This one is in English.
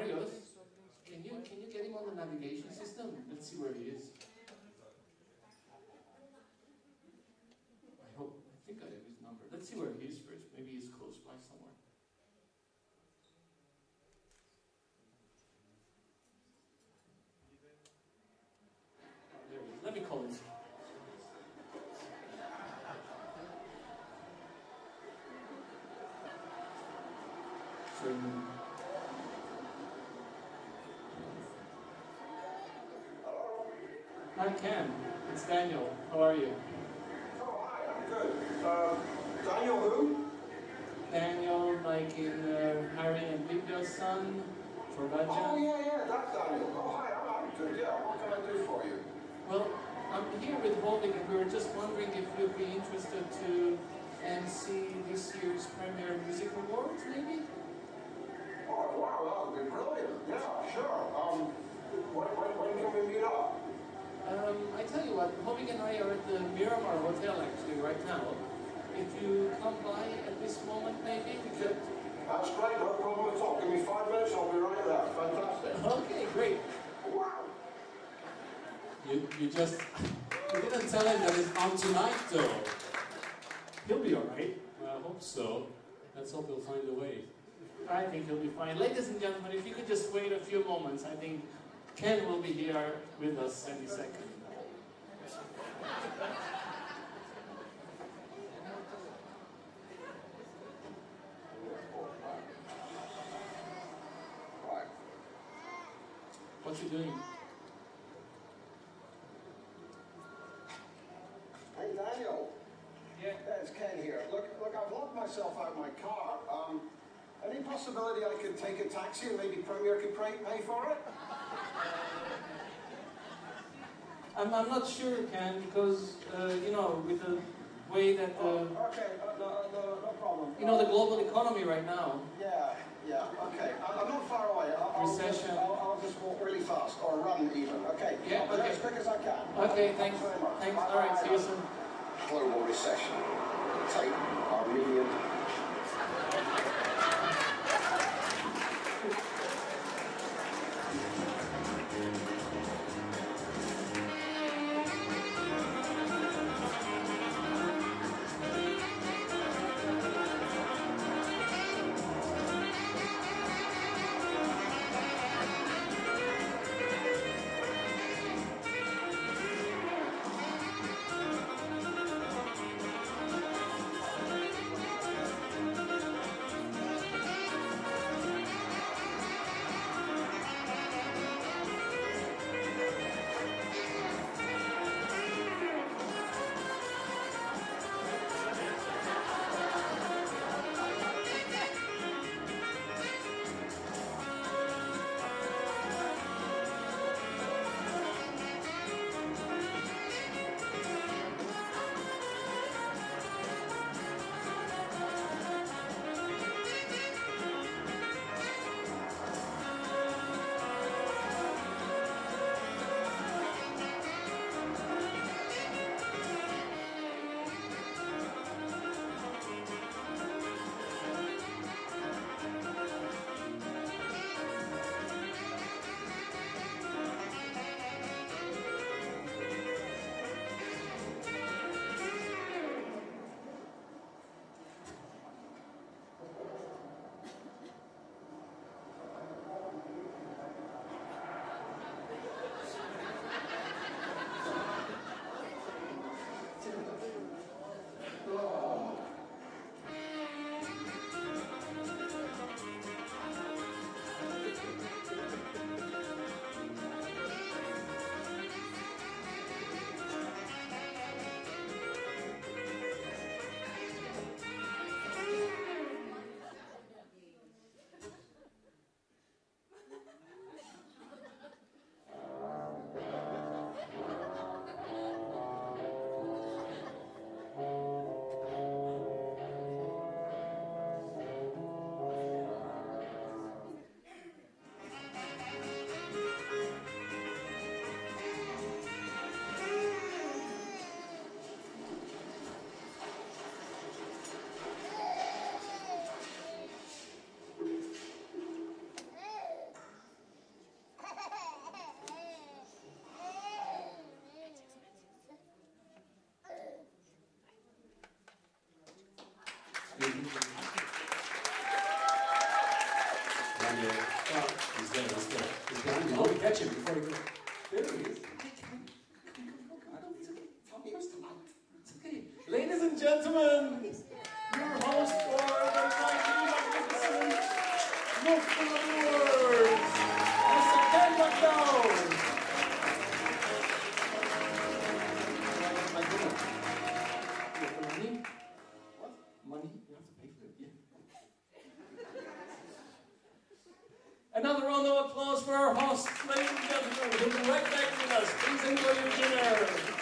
Marios, can you get him on the navigation system? Let's see where he is. I think I have his number. Let's see where he is first. Maybe he's close by somewhere. Oh, there he is. Let me call him. Hi Ken, it's Daniel. How are you? Oh, hi, I'm good. Daniel who? Daniel, like in Harry and Lydia's son, for Raja. Oh, yeah, that's Daniel. Oh, hi, I'm good. Yeah, what can I do for you? Well, I'm here with Holding and we were just wondering if you'd be interested to MC this year's Premier Music Awards, maybe? Oh, wow, that would be brilliant. Yeah, sure. When can we meet up? I tell you what, Holding and I are at the Miramar Hotel actually right now. If you come by at this moment, maybe we could... That's great, no problem at all. Give me 5 minutes, I'll be right there. Fantastic. Okay, great. Wow. You didn't tell him that it's on tonight, though. He'll be all right. Well, I hope so. Let's hope he'll find a way. I think he'll be fine. Ladies and gentlemen, if you could just wait a few moments, I think Ken will be here with us any second. What's he doing? Hey, Daniel. Yeah. It's Ken here. Look, I've locked myself out of my car. Any possibility I could take a taxi and maybe Premier could pay for it? I'm not sure, Ken, because, you know, with the way that the... Okay, no problem. You know, the global economy right now. Yeah, okay. I'm not far away. Recession. I'll just walk really fast, or run even. Okay, Yeah, I'll be there okay. as quick as I can. Okay, thanks. Very much. Thanks. Bye, All right, bye, see you bye. soon. Global recession. Take Armenian. Oh, he's there. He's behind you. Oh, we catch him before he goes. There he is. Tell me it was tonight. It's okay. Ladies and gentlemen, your host for the mighty, magnificent Look for the Awards, Mr. Ken McDowell. Money? What? Money? You have to pay for it. Yeah. Another round of applause for our host, ladies and gentlemen, who'll be right back with us. Please enjoy your dinner.